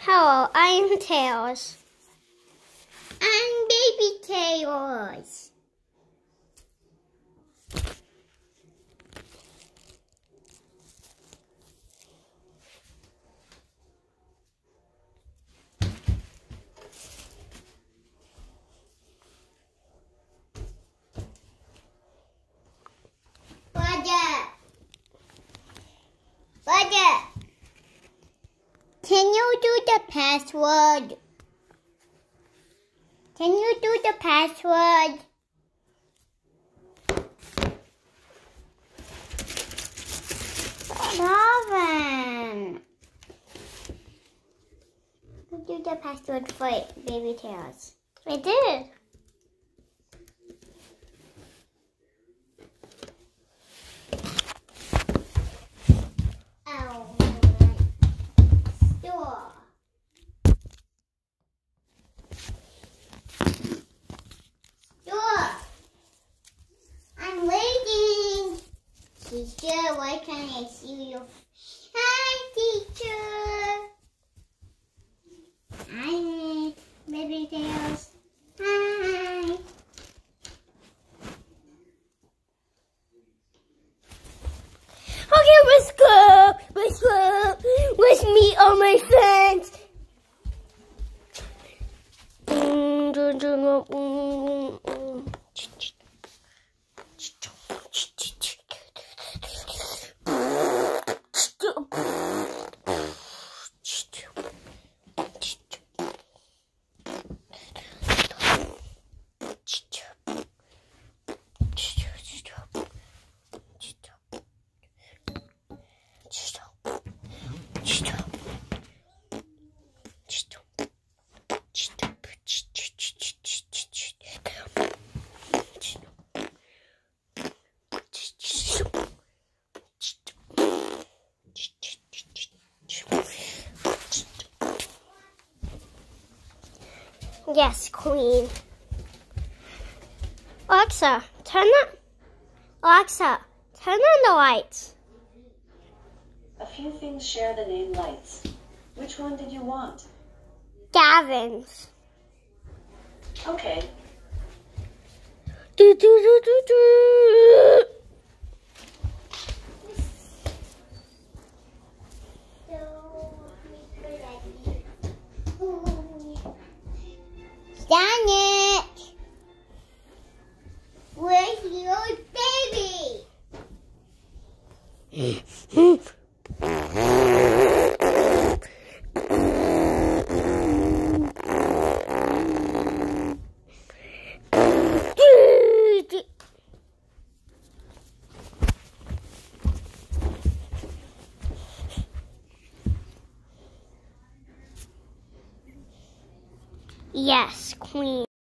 Hello, I am Tails. I'm Baby Tails. Roger, can you do the password? Can you do the password? Marvin, do the password for Baby Tails. I did. Teacher, why can't I see you? Hi, teacher. Hi, Baby Tails. Hi. Okay, let's go. Let's go. Let's meet all my friends. Yes, Queen. Alexa, turn on the lights. A few things share the name Lights. Which one did you want? Gavin's. Okay. Do, do, do, do, do. Dang it! Where's your baby? Yes, Queen.